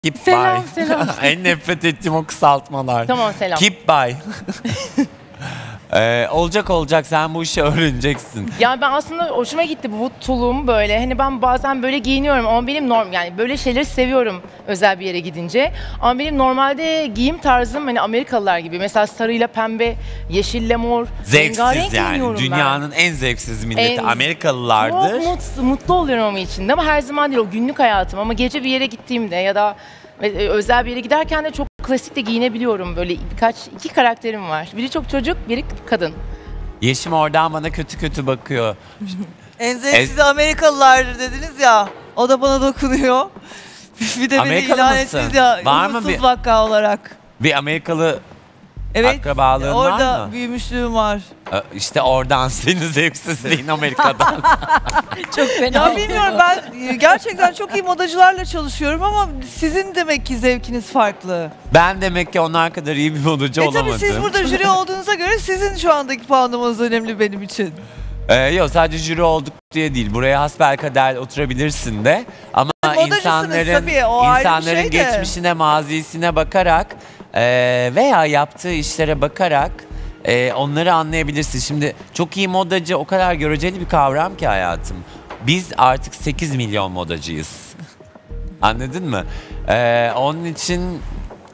Keep Selam, by. selam. En nefret ettiğim o kısaltmalar. Tamam, selam. Keep by. Olacak sen bu işi öğreneceksin. Ya ben aslında hoşuma gitti bu tulum böyle. Hani ben bazen böyle giyiniyorum ama benim yani böyle şeyleri seviyorum özel bir yere gidince. Ama benim normalde giyim tarzım hani Amerikalılar gibi. Mesela sarıyla pembe, yeşille mor. Zevksiz rengarenk yani. giyiniyorum ben. Dünyanın en zevksiz milleti Amerikalılardır. Çok mutlu oluyorum ama içinde ama her zaman değil, o günlük hayatım. Ama gece bir yere gittiğimde ya da özel bir yere giderken de çok klasik de giyinebiliyorum. Böyle iki karakterim var. Biri çok çocuk, biri kadın. Yeşim oradan bana kötü kötü bakıyor. En zevksiz Amerikalılardır dediniz ya. O da bana dokunuyor. Bir de beni Amerikalı ilan mısın? ettiniz ya. Var mı umutsuz bir- vaka olarak. Bir Amerikalı Evet. akrabalığın var Orada mı? büyümüşlüğüm var. İşte oradan senin zevksizliğin Amerika'dan. Çok fena. Ya bilmiyorum, ben gerçekten çok iyi modacılarla çalışıyorum ama sizin demek ki zevkiniz farklı. Ben demek ki onlar kadar iyi bir modacı Tabii olamadım. siz burada jüri olduğunuza göre sizin şu andaki puanlamanız önemli benim için. Yok sadece jüri olduk diye değil. Buraya hasbelkader oturabilirsin de. Ama Modacısınız insanların tabii, o ayrı bir insanların şey de. geçmişine, mazisine bakarak veya yaptığı işlere bakarak onları anlayabilirsin. Şimdi çok iyi modacı o kadar göreceli bir kavram ki hayatım. Biz artık 8 milyon modacıyız. Anladın mı? Onun için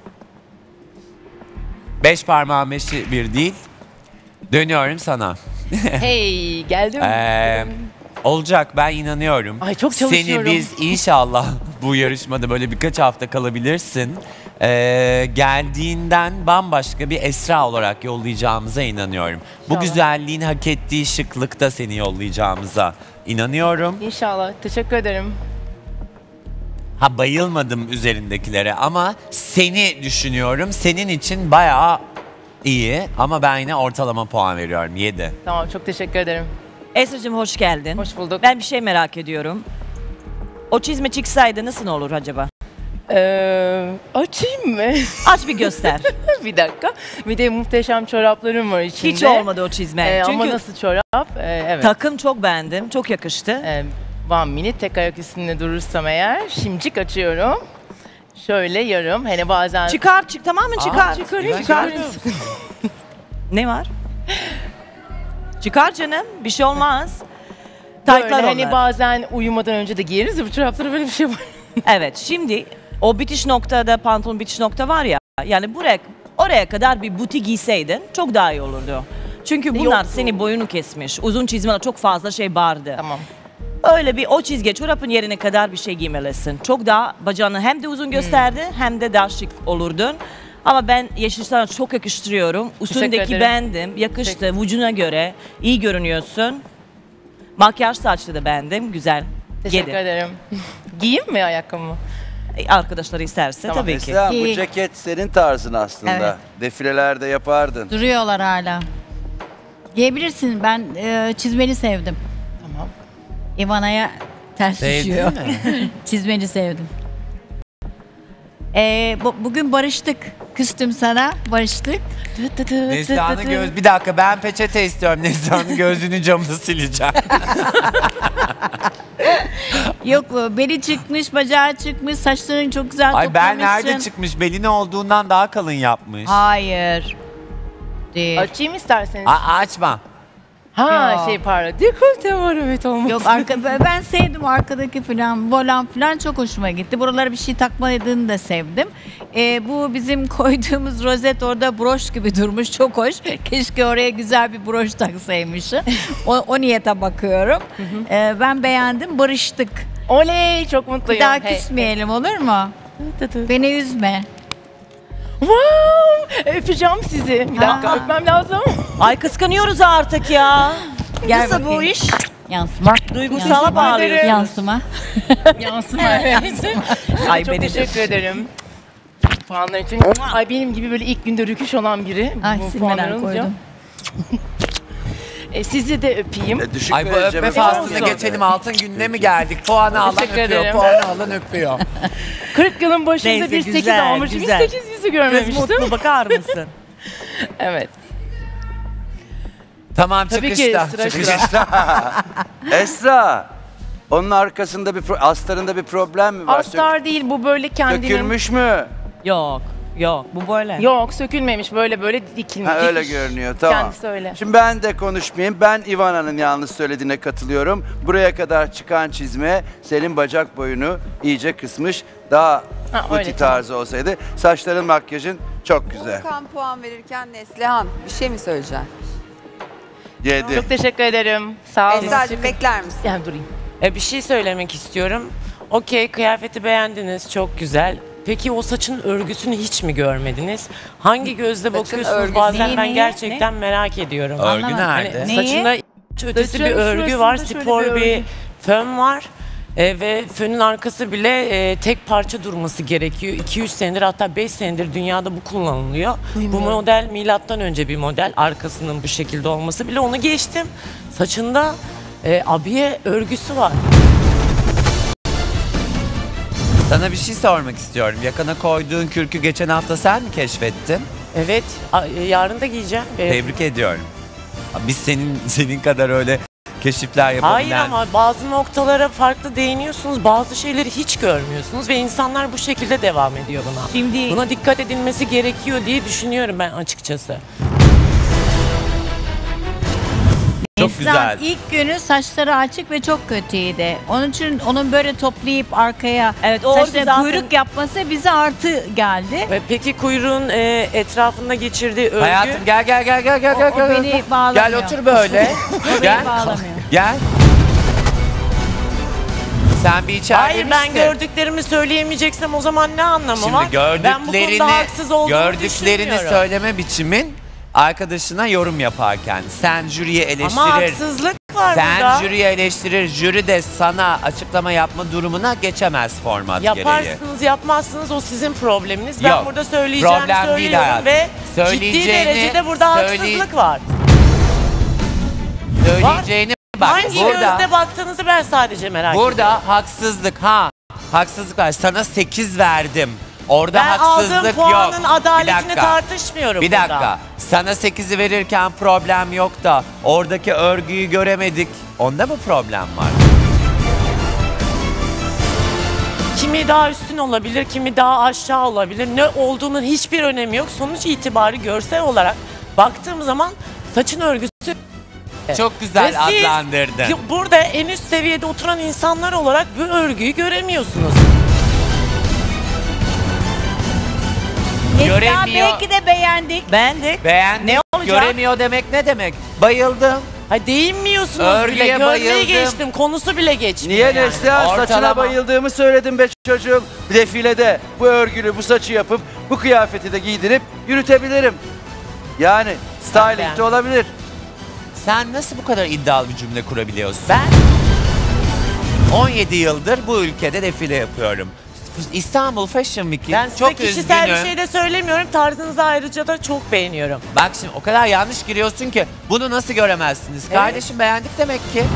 5 parmağın beşi bir değil. Dönüyorum sana. Hey, geldim. Olacak, ben inanıyorum. Ay, çok çalışıyorum. Seni biz inşallah bu yarışmada böyle birkaç hafta kalabilirsin. Geldiğinden bambaşka bir Esra olarak yollayacağımıza inanıyorum. Bu İnşallah. güzelliğin hak ettiği şıklıkta seni yollayacağımıza inanıyorum. İnşallah. Teşekkür ederim. Ha, bayılmadım üzerindekilere ama seni düşünüyorum. Senin için bayağı iyi ama ben yine ortalama puan veriyorum. 7. Tamam, çok teşekkür ederim. Esra'cığım hoş geldin. Hoş bulduk. Ben bir şey merak ediyorum. O çizme çıksaydı nasıl olur acaba? Açayım mı? Aç bir göster. Bir dakika. Bir de muhteşem çoraplarım var içinde. Hiç olmadı o çizme. Ama Çünkü nasıl çorap? Evet. takım çok beğendim. Çok yakıştı. One minute tek ayak üstünde durursam eğer şimcik açıyorum. Şöyle yarım. Hani bazen... Çıkar, tamamen çıkar. Çıkarayım, Ben çıkarayım. Ne var? Çıkar canım. Bir şey olmaz. Böyle Taytlar hani onlar. bazen uyumadan önce de giyeriz ya bu çoraplara, böyle bir şey var. Evet, şimdi o bitiş noktada, pantolon bitiş nokta var ya. Yani oraya kadar bir buti giyseydin çok daha iyi olurdu. Çünkü bunlar Yoktu. senin boyunu kesmiş. Uzun çizmene çok fazla şey vardı. Tamam. Öyle bir o çizgi çorapın yerine kadar bir şey giymelisin. Çok daha bacağını hem de uzun gösterdi hem de daha şık olurdun. Ama ben yeşil sana çok yakıştırıyorum. Üstündeki ederim. beğendim. Yakıştı. Vücuduna göre iyi görünüyorsun. Makyaj saçlı da beğendim. Güzel. Teşekkür Yedi. ederim. Giyeyim mi ayakkabımı? Arkadaşları isterse Tamam. tabii ki. Esra, bu ceket senin tarzın aslında. Evet. Defilelerde yapardın. Duruyorlar hala. Giyebilirsin. Ben çizmeni sevdim. Tamam. İvana'ya ters düşüyor. Sevdin mi? Çizmeni sevdim. Bugün barıştık. Küstüm sana. Barıştık. Neslihan'ın bir dakika, ben peçete istiyorum. Neslihan'ın gözünün camını sileceğim. Yok, beli çıkmış, bacağı çıkmış, saçların çok güzel Ay, ben toplamışsın. nerede çıkmış? Belini olduğundan daha kalın yapmış. Hayır. Değil. Açayım isterseniz. Açma. Yok. Pardon. Dekolte var, evet, olmaz. Yok, ben sevdim arkadaki falan, volan falan çok hoşuma gitti. Buralara bir şey takmadığını da sevdim. Bu bizim koyduğumuz rozet orada broş gibi durmuş, çok hoş. Keşke oraya güzel bir broş taksaymışım. O niyete bakıyorum. Ben beğendim, barıştık. Oley, çok mutluyum. Bir daha Hey, küsmeyelim, olur mu? hey. Beni üzme. Wow! Öpeceğim sizi. Bir dakika, Aa. öpmem lazım. Ay kıskanıyoruz artık ya. Gel Nasıl bu bakayım. iş? Yansıma. Duygusala bağlıyorsun. Yansıma. Yansıma, evet. Ay, Çok beni de. teşekkür ederim. Puanlar için. Ay, benim gibi böyle ilk günde rüküş olan biri. Ay, bu silmeden puanları alınca. koydum. Sizi de öpeyim. Düşük Ay, bu vereceğim öpme efendim. faslını geçelim, altın gününe mi geldik? Puanı alan Teşekkür öpüyor, ederim. puanı alan öpüyor. 40 yılın başında Neyse, bir 8 güzel, almışım. güzel. Hiç 8 yüzü Kız görmemiştim. mutlu, bakar mısın? Evet. Tamam, Tabii ki, çıkışta. sıra çıkışta. Esra, Onun arkasında astarında bir problem mi var? Astar değil bu böyle kendinin. Sökülmüş mü? Yok. Yok. Bu böyle. Yok sökülmemiş böyle dikilmiş. Ha, öyle dikiş. görünüyor, tamam. Kendisi öyle. Şimdi ben de konuşmayayım. Ben Ivana'nın yanlış söylediğine katılıyorum. Buraya kadar çıkan çizme senin bacak boyunu iyice kısmış. Daha Ha, buti öyle, tarzı olsaydı. Saçların, makyajın çok güzel. Volkan puan verirken Neslihan bir şey mi söyleyeceksin? 7. Çok teşekkür ederim. Sağ olun. Esra'cığım bekler misin? Yani durayım. Bir şey söylemek istiyorum. Okey, kıyafeti beğendiniz, çok güzel. Peki o saçın örgüsünü hiç mi görmediniz? Hangi gözle bakıyorsunuz? örgüsü. Bazen ben Neyi? gerçekten merak ediyorum. Örgü Anlamadım. nerede? Hani Neyi? saçında ötesi Saçın bir örgü var, şurasında şöyle spor bir bir örgü. fön var. Ve fönün arkası bile tek parça durması gerekiyor. 200 senedir hatta 5 senedir dünyada bu kullanılıyor. Bu model milattan önce bir model. Arkasının bu şekilde olması bile, onu geçtim. Saçında abiye örgüsü var. Sana bir şey sormak istiyorum. Yakana koyduğun kürkü geçen hafta sen mi keşfettin? Evet, yarın da giyeceğim. Tebrik ediyorum. Biz senin kadar öyle keşifler yapabilen... Hayır, ama bazı noktalara farklı değiniyorsunuz, bazı şeyleri hiç görmüyorsunuz ve insanlar bu şekilde devam ediyor buna. Şimdi Buna dikkat edilmesi gerekiyor diye düşünüyorum ben açıkçası. Çok Neslihan güzel. ilk günü saçları açık ve çok kötüydü. Onun için onun böyle toplayıp arkaya Evet, o saçına zaten- kuyruk yapması bize artı geldi. Ve peki kuyruğun etrafında geçirdiği örgü... Hayatım gel. O beni bağlamıyor. Gel otur böyle. O Gel. beni bağlamıyor. Gel. Sen bir içeride Hayır, ben misin? gördüklerimi söyleyemeyeceksem o zaman ne anlamı Şimdi var? Ben bu konuda haksız olduğumu gördüklerini düşünmüyorum. söyleme biçimin arkadaşına yorum yaparken sen jüriyi eleştirir. Ama haksızlık var Sen burada. jüriyi eleştirir, jüri de sana açıklama yapma durumuna geçemez format gereği. Yaparsınız yapmazsınız, o sizin probleminiz. Ben Yok, burada söyleyeceğimi problem değil söylüyorum hayatım. ve ciddi Söyleyeceğini- derecede burada haksızlık var. Söyleyeceğini bak Hangi burada, gözle baktığınızı ben sadece merak ediyorum. burada haksızlık haksızlık var. Sana 8 verdim. Orada Ben aldığım haksızlık puanın yok. adaletini Bir dakika. tartışmıyorum Bir burada. dakika. Sana 8'i verirken problem yok da oradaki örgüyü göremedik. Onda mı problem var? Kimi daha üstün olabilir, kimi daha aşağı olabilir. Ne olduğunun hiçbir önemi yok. Sonuç itibarı görsel olarak baktığım zaman saçın örgüsü... Çok güzel Ve siz adlandırdın. burada en üst seviyede oturan insanlar olarak bu örgüyü göremiyorsunuz. Neslihan Göremiyor. belki de beğendik. beğendik. Beğendim. Ne olacak? Göremiyor demek ne demek? Bayıldım. Ha, değinmiyorsunuz Örgüye bile. Görmeyi bayıldım. geçtim. Konusu bile geçmiyor. Niye yani. Neslihan? Saçına Ortalama. bayıldığımı söyledim be çocuğum. Defilede bu örgülü, bu saçı yapıp bu kıyafeti de giydirip yürütebilirim. Yani styling de beğendim. olabilir. Sen nasıl bu kadar iddialı bir cümle kurabiliyorsun? Ben 17 yıldır bu ülkede defile yapıyorum. İstanbul Fashion Week'in Ben size çok kişisel üzgünüm. bir şey de söylemiyorum. Tarzınızı ayrıca da çok beğeniyorum. Bak şimdi o kadar yanlış giriyorsun ki bunu nasıl göremezsiniz? Evet. Kardeşim beğendik demek ki.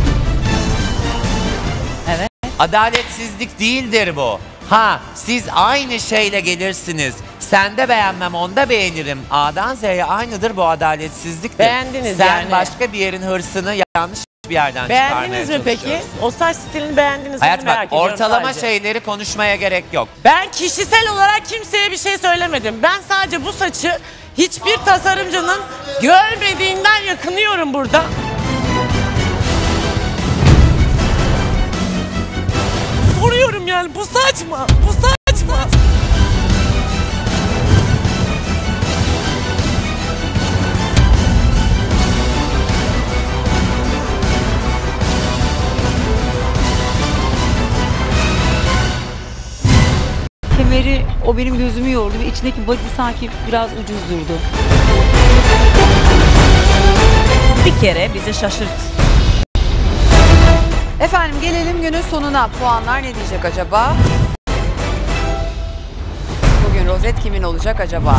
Evet. Adaletsizlik değildir bu. Siz aynı şeyle gelirsiniz. Sende beğenmem, onda beğenirim. A'dan Z'ye aynıdır, bu adaletsizliktir. Beğendiniz Sen yani. başka bir yerin hırsını yanlış bir yerden çıkarmaya Beğendiniz mi peki? çalışıyorsun. O saç stilini beğendiniz mi Hayat merak bak, ediyorum ortalama sadece. şeyleri konuşmaya gerek yok. Ben kişisel olarak kimseye bir şey söylemedim. Ben sadece bu saçı hiçbir tasarımcının görmediğinden yakınıyorum burada. Soruyorum yani, bu saç mı? Bu saç mı? Kemeri o benim gözümü yordu ve içindeki body sanki biraz ucuz durdu. Bir kere bizi şaşırt. Efendim gelelim günün sonuna. Puanlar ne diyecek acaba? Bugün rozet kimin olacak acaba?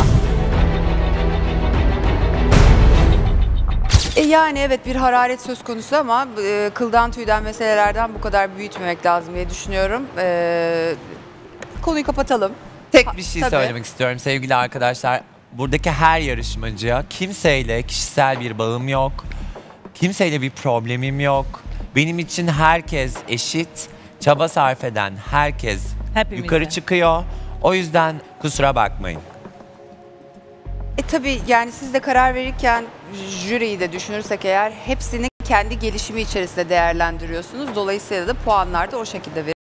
Yani evet bir hararet söz konusu ama kıldan tüyden meselelerden bu kadar büyütmemek lazım diye düşünüyorum. Konuyu kapatalım. Tek bir şey Tabii. söylemek istiyorum sevgili arkadaşlar. Buradaki her yarışmacıya kimseyle kişisel bir bağım yok. Kimseyle bir problemim yok. Benim için herkes eşit. Çaba sarf eden herkes Hepimize. yukarı çıkıyor. O yüzden kusura bakmayın. Tabii yani siz de karar verirken jüriyi de düşünürsek eğer hepsini kendi gelişimi içerisinde değerlendiriyorsunuz. Dolayısıyla da puanlar da o şekilde